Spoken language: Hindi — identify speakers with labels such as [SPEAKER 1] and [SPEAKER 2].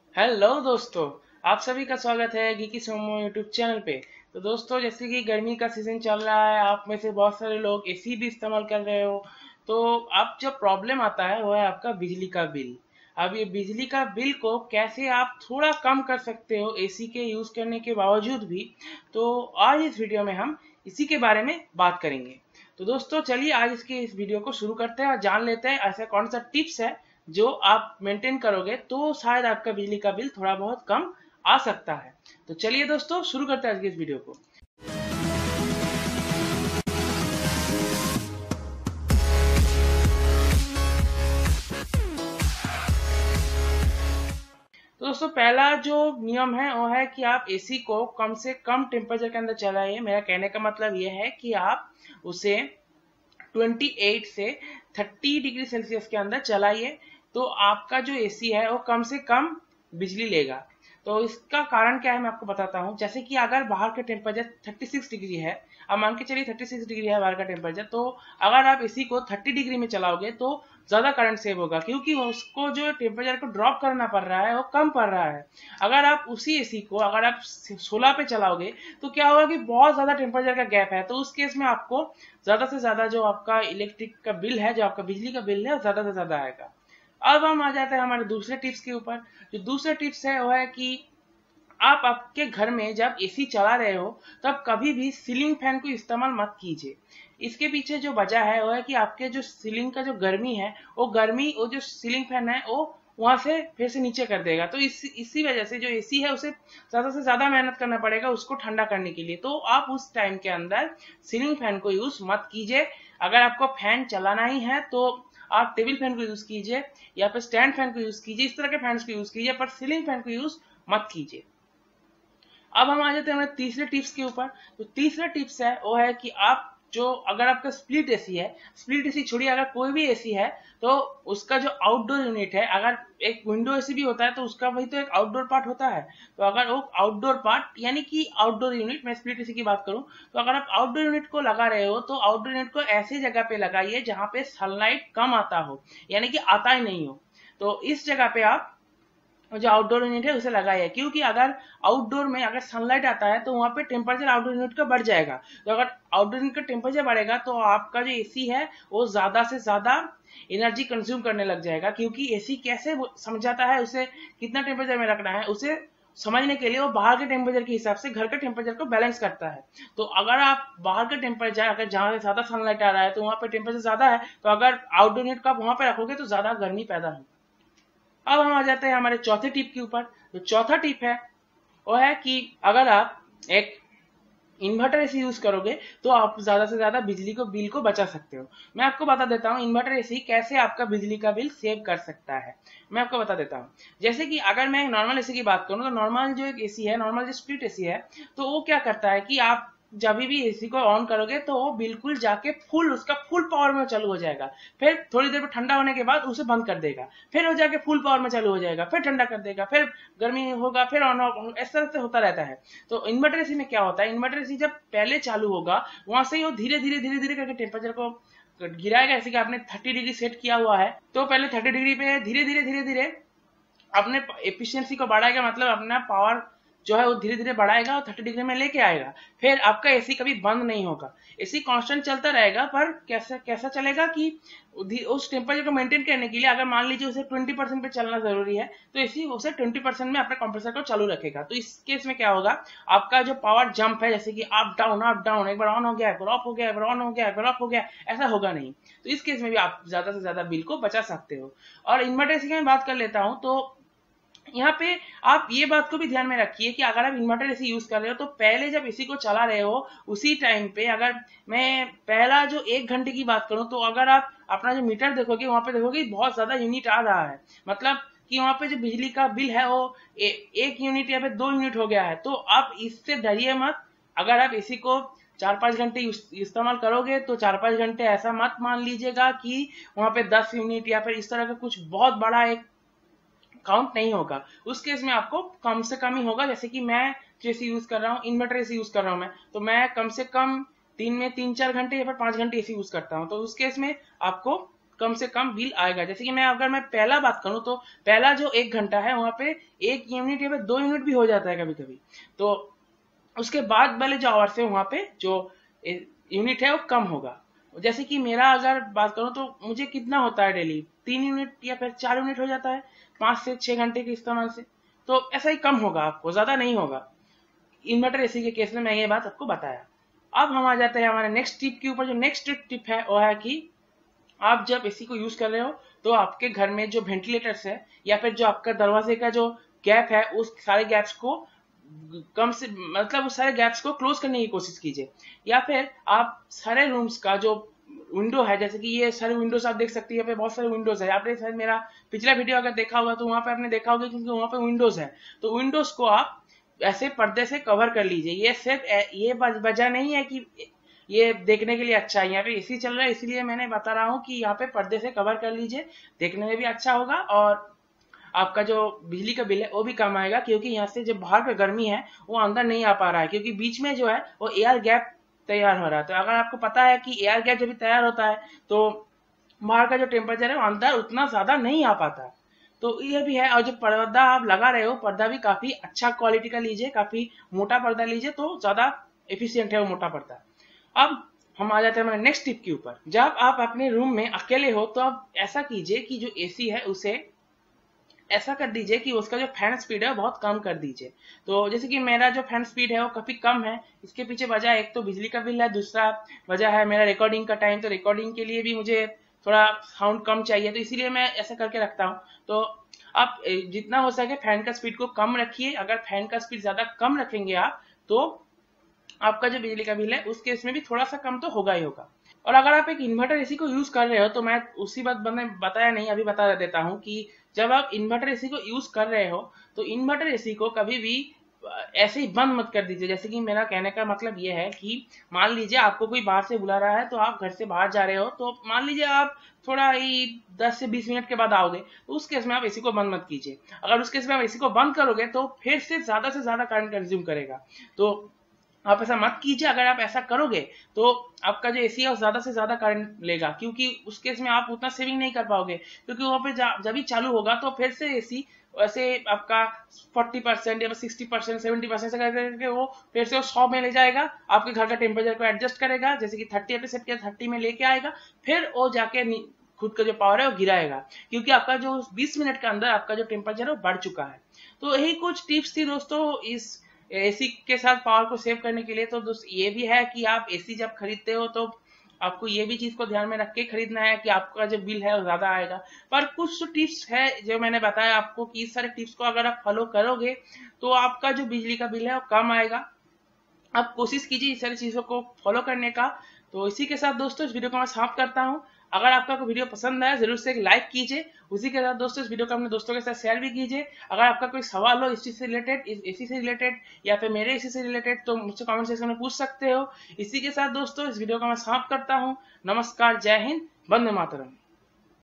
[SPEAKER 1] हेलो दोस्तों, आप सभी का स्वागत है गीकी सोमो यूट्यूब चैनल पे। तो दोस्तों, जैसे कि गर्मी का सीजन चल रहा है, आप में से बहुत सारे लोग एसी भी इस्तेमाल कर रहे हो। तो अब जो प्रॉब्लम आता है वो है आपका बिजली का बिल। अब ये बिजली का बिल को कैसे आप थोड़ा कम कर सकते हो एसी के यूज करने के बावजूद भी। तो आज इस वीडियो में हम इसी के बारे में बात करेंगे। तो दोस्तों, चलिए आज इस वीडियो को शुरू करते हैं और जान लेते हैं ऐसा कौन सा टिप्स है जो आप मेंटेन करोगे तो शायद आपका बिजली का बिल थोड़ा बहुत कम आ सकता है। तो चलिए दोस्तों, शुरू करते हैं आज की इस वीडियो को। तो दोस्तों, पहला जो नियम है वो है कि आप एसी को कम से कम टेम्परेचर के अंदर चलाइए। मेरा कहने का मतलब ये है कि आप उसे 28 से 30 डिग्री सेल्सियस के अंदर चलाइए, तो आपका जो एसी है वो कम से कम बिजली लेगा। तो इसका कारण क्या है मैं आपको बताता हूँ। जैसे कि अगर बाहर का टेम्परेचर 36 डिग्री है, अब मान के चलिए 36 डिग्री है बाहर का टेम्परेचर, तो अगर आप एसी को 30 डिग्री में चलाओगे तो ज्यादा करंट सेव होगा, क्योंकि उसको जो टेम्परेचर को ड्रॉप करना पड़ रहा है वो कम पड़ रहा है। अगर आप उसी एसी को अगर आप 16 पे चलाओगे तो क्या होगा कि बहुत ज्यादा टेम्परेचर का गैप है, तो उस केस में आपको ज्यादा से ज्यादा जो आपका इलेक्ट्रिक का बिल है, जो आपका बिजली का बिल है, ज्यादा से ज्यादा आएगा। अब हम आ जाते हैं हमारे दूसरे टिप्स के ऊपर। जो दूसरे टिप्स है वो है कि आप आपके घर में जब एसी चला रहे हो तब कभी भी सीलिंग फैन को इस्तेमाल मत कीजिए। इसके पीछे जो वजह है वो है कि आपके जो सीलिंग का जो गर्मी है वो जो सीलिंग फैन है वो वहां से फिर से नीचे कर देगा। तो इसी वजह से जो एसी है उसे ज्यादा से ज्यादा मेहनत करना पड़ेगा उसको ठंडा करने के लिए। तो आप उस टाइम के अंदर सीलिंग फैन को यूज मत कीजिए। अगर आपको फैन चलाना ही है तो आप टेबल फैन को यूज कीजिए या फिर स्टैंड फैन को यूज कीजिए, इस तरह के फैन को यूज कीजिए, पर सीलिंग फैन को यूज मत कीजिए। अब हम आ जाते हैं हमारे तीसरे टिप्स के ऊपर। तो तीसरा टिप्स है वो है कि आप जो अगर आपका स्प्लिट एसी है, स्प्लिट एसी छोड़िए, अगर कोई भी एसी है तो उसका जो आउटडोर यूनिट है, अगर एक विंडो एसी भी होता है तो उसका वही तो एक आउटडोर पार्ट होता है। तो अगर वो आउटडोर पार्ट यानी कि आउटडोर यूनिट, मैं स्प्लिट एसी की बात करूं, तो अगर आप आउटडोर यूनिट को लगा रहे हो तो आउटडोर यूनिट को ऐसी जगह पे लगाइए जहां पे सनलाइट कम आता हो, यानी कि आता ही नहीं हो। तो इस जगह पे आप जो आउटडोर यूनिट है उसे लगाइए, क्योंकि अगर आउटडोर में अगर सनलाइट आता है तो वहां पे टेम्परेचर आउटडोर यूनिट का बढ़ जाएगा। तो अगर आउटडोर यूनिट का टेम्परेचर बढ़ेगा तो आपका जो एसी है वो ज्यादा से ज्यादा एनर्जी कंज्यूम करने लग जाएगा, क्योंकि एसी कैसे समझाता है उसे कितना टेम्परेचर में रखना है, उसे समझने के लिए वो बाहर के टेम्परेचर के हिसाब से घर के टेम्परेचर को बैलेंस करता है। तो अगर आप बाहर का टेम्परेचर अगर जहां से ज्यादा सनलाइट आ रहा है तो वहां पे टेम्परेचर ज्यादा है, तो अगर आउटडोर यूनिट को आप वहां पे रखोगे तो ज्यादा गर्मी पैदा होगी। अब हम आ जाते हैं हमारे चौथे टिप के ऊपर। जो चौथा टिप है वो है कि अगर आप एक इन्वर्टर एसी यूज करोगे तो आप ज्यादा से ज्यादा बिजली को बिल को बचा सकते हो। मैं आपको बता देता हूँ इन्वर्टर एसी कैसे आपका बिजली का बिल सेव कर सकता है। मैं आपको बता देता हूँ। जैसे कि अगर मैं नॉर्मल एसी की बात करूँ तो नॉर्मल जो एक एसी है, नॉर्मल जो स्प्लिट एसी है, तो वो क्या करता है कि आप जब भी एसी को ऑन करोगे तो वो बिल्कुल जाके उसका फुल पावर में चालू हो जाएगा। फिर थोड़ी देर में ठंडा होने के बाद उसे बंद कर देगा, फिर वो जाके फुल पावर में चालू हो जाएगा, फिर ठंडा कर देगा, फिर गर्मी होगा, फिर ऑन ऑफ, इस तरह से होता रहता है। तो इन्वर्टर एसी में क्या होता है, इन्वर्टर एसी जब पहले चालू होगा वहां से वो धीरे धीरे करके टेम्परेचर को गिराएगा। जैसे कि आपने 30 डिग्री सेट किया हुआ है तो पहले 30 डिग्री पे धीरे धीरे अपने एफिशिएंसी को बढ़ाएगा, मतलब अपना पावर जो है वो धीरे धीरे बढ़ाएगा और 30 डिग्री में लेके आएगा। फिर आपका एसी कभी बंद नहीं होगा, एसी कांस्टेंट चलता रहेगा। पर कैसा कैसा चलेगा कि उस टेम्परेचर को मेंटेन करने के लिए अगर मान लीजिए उसे 20% पे चलना जरूरी है तो एसी उसे 20% में अपने कंप्रेसर को चालू रखेगा। तो इस केस में क्या होगा, आपका जो पावर जंप है, जैसे कि अप डाउन, एक बार ऑन हो गया, एक बार ऑफ हो गया, एक बार ऑन हो गया, एक बार ऑफ हो गया, ऐसा होगा नहीं। तो इस केस में भी आप ज्यादा से ज्यादा बिल को बचा सकते हो। और इन्वर्टर की मैं बात कर लेता हूँ, तो यहाँ पे आप ये बात को भी ध्यान में रखिए कि अगर आप इन्वर्टर एसी यूज कर रहे हो तो पहले जब एसी को चला रहे हो उसी टाइम पे, अगर मैं पहला जो 1 घंटे की बात करूं तो अगर आप अपना जो मीटर देखोगे वहां पे देखोगे बहुत ज्यादा यूनिट आ रहा है, मतलब कि वहां पे जो बिजली का बिल है वो 1 यूनिट या फिर 2 यूनिट हो गया है। तो आप इससे डरिए मत। अगर आप एसी को 4-5 घंटे इस्तेमाल करोगे तो 4-5 घंटे ऐसा मत मान लीजिएगा कि वहां पे 10 यूनिट या फिर इस तरह का कुछ बहुत बड़ा एक काउंट नहीं होगा। उस केस में आपको कम से कम ही होगा। जैसे कि मैं जैसे यूज कर रहा हूँ, इन्वर्टर एसी यूज कर रहा हूँ मैं, तो मैं कम से कम दिन में 3-4 घंटे या फिर 5 घंटे एसी यूज करता हूँ। तो उस केस में आपको कम से कम बिल आएगा। जैसे कि अगर मैं पहला बात करूं तो पहला जो 1 घंटा है वहां पे 1 यूनिट या फिर 2 यूनिट भी हो जाता है कभी कभी। तो उसके बाद वाले जो आवर्स है वहां पे जो यूनिट है वो कम होगा। जैसे कि मेरा अगर बात करूं तो मुझे कितना होता है डेली 3 यूनिट या फिर 4 यूनिट हो जाता है 5 से 6 घंटे के इस्तेमाल से। तो ऐसा ही कम होगा, आपको ज्यादा नहीं होगा। इन्वर्टर एसी के केस में मैं ये बात आपको बताया। अब हम आ जाते हैं हमारे नेक्स्ट टिप के ऊपर। जो नेक्स्ट टिप है वो है कि आप जब एसी को यूज कर रहे हो तो आपके घर में जो वेंटिलेटर्स है या फिर जो आपका दरवाजे का जो गैप है उस सारे गैप्स को कम से मतलब उस सारे गैप्स को क्लोज करने की कोशिश कीजिए। या फिर आप सारे रूम्स का जो विंडो है, जैसे कि ये सारे विंडोज आप देख सकते हैं, यहाँ पे बहुत सारे विंडोज है। आपने शायद मेरा पिछला वीडियो अगर देखा होगा तो वहां पे आपने देखा होगा क्योंकि वहां पे विंडोज है। तो विंडोज को आप ऐसे पर्दे से कवर कर लीजिए। ये सिर्फ ये वजह नहीं है कि ये देखने के लिए अच्छा है, यहाँ पे एसी चल रहा है इसलिए मैंने बता रहा हूँ कि यहाँ पे पर्दे से कवर कर लीजिए, देखने में भी अच्छा होगा और आपका जो बिजली का बिल है वो भी कम आएगा। क्योंकि यहाँ से जो बाहर का गर्मी है वो अंदर नहीं आ पा रहा है, क्योंकि बीच में जो है वो एयर गैप तैयार हो रहा है। तो अगर आपको पता है कि एयर गैप जब भी तैयार होता है तो बाहर का जो टेम्परेचर है वो अंदर उतना ज्यादा नहीं आ पाता। तो ये भी है। और जो पर्दा आप लगा रहे हो पर्दा भी काफी अच्छा क्वालिटी का लीजिए, काफी मोटा पर्दा लीजिए तो ज्यादा एफिशिएंट है वो मोटा पर्दा। अब हम आ जाते हैं हमारे नेक्स्ट टिप के ऊपर। जब आप अपने रूम में अकेले हो तो आप ऐसा कीजिए कि जो एसी है उसे ऐसा कर दीजिए कि उसका जो फैन स्पीड है बहुत कम कर दीजिए। तो जैसे कि मेरा जो फैन स्पीड है वो काफी कम है। इसके पीछे वजह एक तो बिजली का बिल है, दूसरा वजह है मेरा रिकॉर्डिंग का टाइम। तो रिकॉर्डिंग के लिए भी मुझे थोड़ा साउंड कम चाहिए, तो इसीलिए मैं ऐसा करके रखता हूँ। तो आप जितना हो सके फैन का स्पीड को कम रखिए। अगर फैन का स्पीड ज्यादा कम रखेंगे आप तो आपका जो बिजली का बिल है उस केस में भी थोड़ा सा कम तो होगा ही होगा। और अगर आप एक इन्वर्टर एसी को यूज कर रहे हो तो मैं उसी बात मैंने बताया नहीं, अभी बता देता हूँ कि जब आप इन्वर्टर एसी को यूज कर रहे हो तो इन्वर्टर एसी को कभी भी ऐसे ही बंद मत कर दीजिए। जैसे कि मेरा कहने का मतलब ये है कि मान लीजिए आपको कोई बाहर से बुला रहा है तो आप घर से बाहर जा रहे हो, तो मान लीजिए आप थोड़ा ही 10 से 20 मिनट के बाद आओगे तो उस केस में आप एसी को बंद मत कीजिए। अगर उस केस में आप एसी को बंद करोगे तो फिर से ज्यादा करंट कंज्यूम करेगा। तो आप ऐसा मत कीजिए। अगर आप ऐसा करोगे तो आपका जो एसी है वो ज्यादा से ज्यादा करंट लेगा, क्योंकि उस केस में आप उतना सेविंग नहीं कर पाओगे। क्योंकि वहां पे जब भी चालू होगा तो फिर से एसी वैसे आपका 40% या 60% 70% से करके वो फिर से 100 में ले जाएगा, आपके घर का टेम्परेचर को एडजस्ट करेगा। जैसे कि 30 आपने सेट किया 30 में लेके आएगा, फिर वो जाके खुद का जो पावर है वो गिराएगा, क्योंकि आपका जो 20 मिनट के अंदर आपका जो टेम्परेचर है वो बढ़ चुका है। तो यही कुछ टिप्स थी दोस्तों इस एसी के साथ पावर को सेव करने के लिए। तो दोस्त ये भी है कि आप एसी जब खरीदते हो तो आपको ये भी चीज को ध्यान में रख के खरीदना है कि आपका जो बिल है वो ज्यादा आएगा। पर कुछ टिप्स है जो मैंने बताया आपको कि इस सारे टिप्स को अगर आप फॉलो करोगे तो आपका जो बिजली का बिल है वो कम आएगा। आप कोशिश कीजिए इस सारी चीजों को फॉलो करने का। तो इसी के साथ दोस्तों इस वीडियो को मैं समाप्त करता हूँ। अगर आपका कोई वीडियो पसंद आया जरूर से एक लाइक कीजिए। उसी के साथ दोस्तों इस वीडियो को अपने दोस्तों के साथ शेयर भी कीजिए। अगर आपका कोई सवाल हो इस चीज से रिलेटेड, इस एसी से रिलेटेड या फिर मेरे एसी से रिलेटेड, तो मुझसे कमेंट सेक्शन में पूछ सकते हो। इसी के साथ दोस्तों इस वीडियो को मैं समाप्त करता हूँ। नमस्कार, जय हिंद, वंदे मातरम।